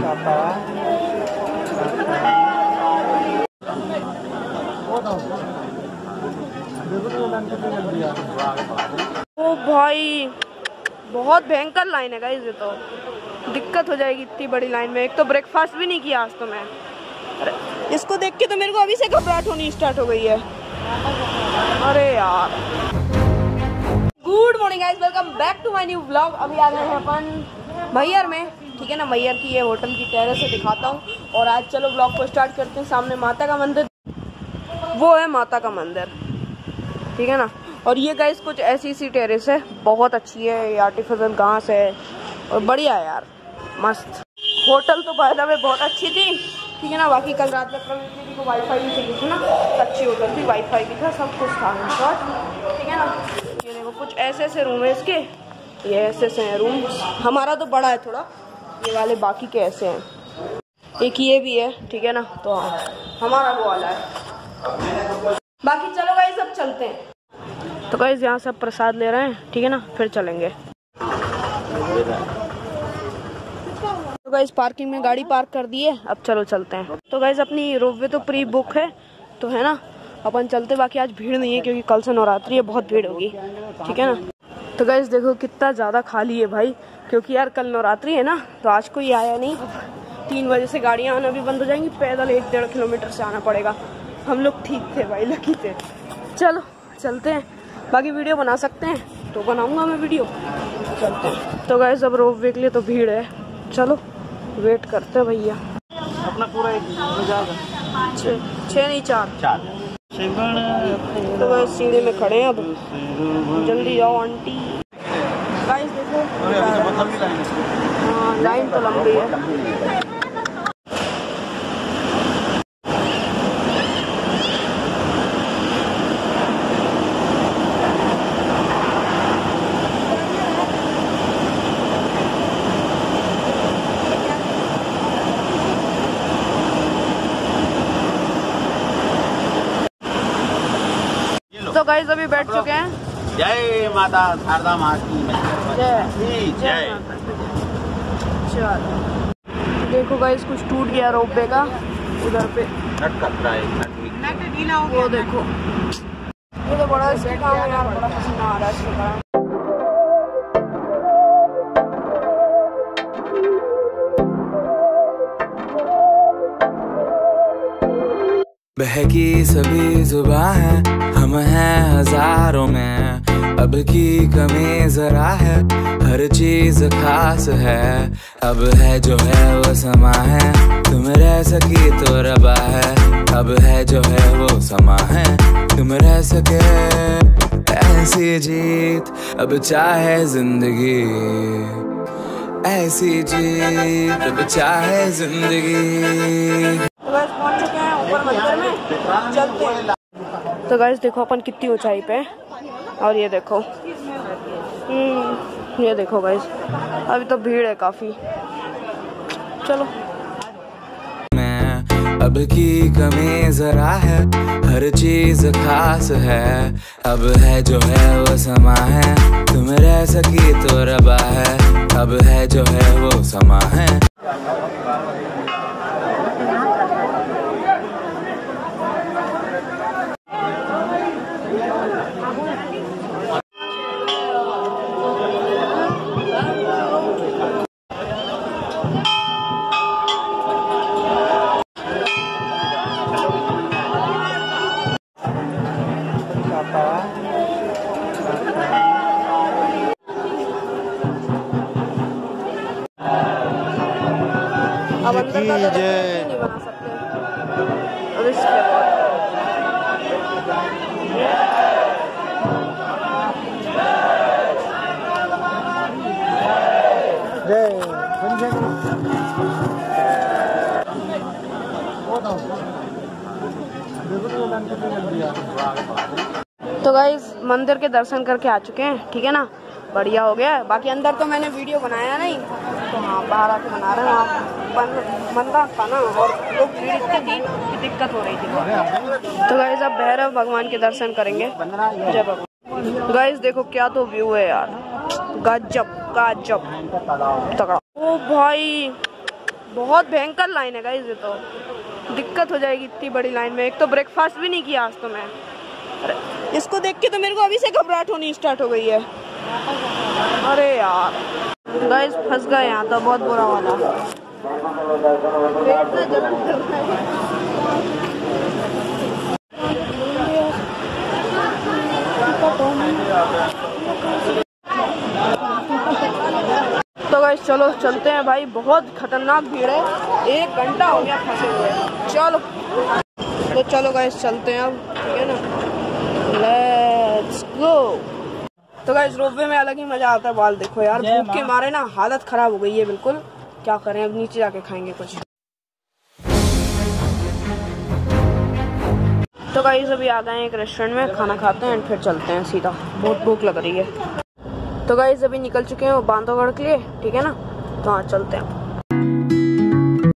ओ भाई बहुत भयंकर लाइन है गाइस, ये तो दिक्कत हो जाएगी इतनी बड़ी लाइन में। एक तो ब्रेकफास्ट भी नहीं किया आज तो मैं। अरे इसको देख के तो मेरे को अभी से घबराहट होनी स्टार्ट हो गई है। अरे यार, good morning guys, welcome back to my new vlog. अभी आ गए हैं अपन मैहर में, ठीक है ना। मैहर की ये होटल की टेरेस से दिखाता हूँ। और आज चलो व्लॉग को स्टार्ट करते हैं। सामने माता का मंदिर, वो है माता का मंदिर, ठीक है ना। और ये गाइस कुछ ऐसी सी टेरेस है, बहुत अच्छी है। ये आर्टिफिशियल घास है और बढ़िया है यार, मस्त। होटल तो बाय द वे बहुत अच्छी थी, ठीक है ना। बाकी कल रात में प्रवीण दीदी को वाईफाई भी चाहिए थी ना, अच्छी होटल थी, वाईफाई भी था, सब कुछ था, ठीक है ना। ये देखो कुछ ऐसे ऐसे रूम है इसके, ये ऐसे ऐसे हैं रूम। हमारा तो बड़ा है थोड़ा, ये वाले बाकी के ऐसे हैं। एक ये भी है, ठीक है ना। तो हाँ, हमारा वो वाला है। बाकी चलो गाइस अब चलते हैं। तो गाइस यहाँ सब प्रसाद ले रहे हैं, ठीक है ना, फिर चलेंगे। तो गाइस पार्किंग में गाड़ी पार्क कर दी है, अब चलो चलते हैं। तो गाइस अपनी रोपवे तो प्री बुक है, तो है ना, अपन चलते। बाकी आज भीड़ नहीं है क्योंकि कल से नवरात्रि है, बहुत भीड़ होगी, ठीक है ना। तो गाइस देखो कितना ज़्यादा खाली है भाई, क्योंकि यार कल नवरात्रि है ना, तो आज कोई आया नहीं। 3 बजे से गाड़ियाँ आना भी बंद हो जाएंगी, पैदल 1-1.5 किलोमीटर से आना पड़ेगा। हम लोग ठीक थे भाई, लकी थे। चलो चलते हैं। बाकी वीडियो बना सकते हैं तो बनाऊंगा मैं वीडियो, चलते हैं। तो गाइस अब रोपवे के लिए तो भीड़ है, चलो वेट करते हैं भैया। अपना पूरा 6 नहीं 4। तो गाइस सीढ़ी में खड़े हैं, अब जल्दी जाओ आंटी। गाइस देखो हाँ, लाइन तो लंबी है। तो गाइस अभी बैठ चुके हैं। जय माता शारदा माँ की जय। चलो देखो गाइस कुछ टूट गया रोपवे का, उधर पे नट कतरा है, वो देखो। ये तो बड़ा इसका काम है यार, बड़ा पसीना आ रहा है इसके कारण। बहकी सभी जुबां है, हम हैं हजारों में, अब की कमी जरा है, हर चीज खास है। अब है जो है वो समा है, तुम रह सकी तो रबा है। अब है जो है वो समा है, तुम रह सके ऐसी जीत। अब चाहे जिंदगी ऐसी जीत, अब चाहे जिंदगी। पहुंच चुके हैं ऊपर मंदिर में, चलते हैं। तो गाइस देखो अपन कितनी ऊंचाई पे है, और ये देखो ये देखो गाइस, अभी तो भीड़ है काफी। चलो अब की कमी जरा है, हर चीज खास है। अब है जो है वो समा है, तुम रह सकी तो रबा है। अब है जो है वो समा है। अब अंदर का नहीं बना सकते, अब इसके बाद तो गाइस मंदिर के दर्शन करके आ चुके हैं, ठीक है ना, बढ़िया हो गया। बाकी अंदर तो मैंने वीडियो बनाया नहीं, तो हाँ बाहर आके बना रहे हैं। वहाँ बंद था ना, और लोग भीड़ इतनी थी कि दिक्कत हो रही थी। तो गाइस अब भैरव भगवान के दर्शन करेंगे। जय भगवान। गाइस देखो क्या तो व्यू है यार, गजब गजब तगड़ा। ओ भाई बहुत भयंकर लाइन है गाइस, ये तो दिक्कत हो जाएगी इतनी बड़ी लाइन में। एक तो ब्रेकफास्ट भी नहीं किया आज तो मैं। अरे इसको देख के तो मेरे को अभी से घबराहट होनी स्टार्ट हो गई है। अरे यार गाइस फंस गए यहाँ तो, बहुत बुरा वाला। पेट में जलन कर रहा है। तो गाइस चलो चलते हैं भाई, बहुत खतरनाक भीड़ है, 1 घंटा हो गया फंसे हुए। चलो तो चलो गाइस चलते हैं अब, ठीक है ना, लेट्स गो। तो गाइस रोपवे में अलग ही मजा आता है। बाल देखो यार, भूख के मारे ना हालत खराब हो गई है बिल्कुल। क्या करें, अब नीचे जाके खाएंगे कुछ। तो गाइस अभी आ गए एक रेस्टोरेंट में, खाना खाते हैं फिर चलते हैं सीधा, बहुत भूख लग रही है। तो गाइस अभी निकल चुके हैं वो बांधवगढ़ के लिए, ठीक है ना, तो हाँ चलते हैं।